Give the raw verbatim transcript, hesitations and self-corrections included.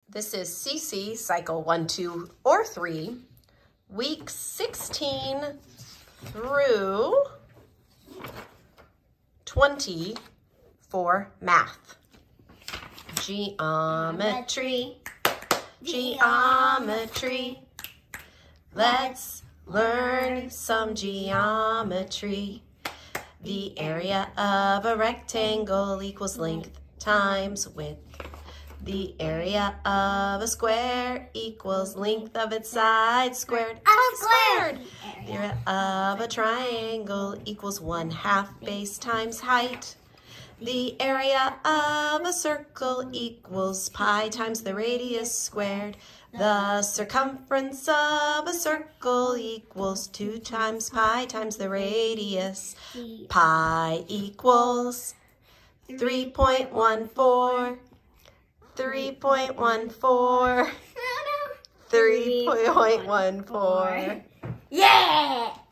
This is C C, cycle one, two, or three, week sixteen through twenty for math. Geometry, geometry. Let's learn some geometry. The area of a rectangle equals length times width. The area of a square equals length of its side squared. Oh, squared! The area of a triangle equals one half base times height. The area of a circle equals pi times the radius squared. The circumference of a circle equals two times pi times the radius. Pi equals three point one four. three point one four. three point one four. Yeah!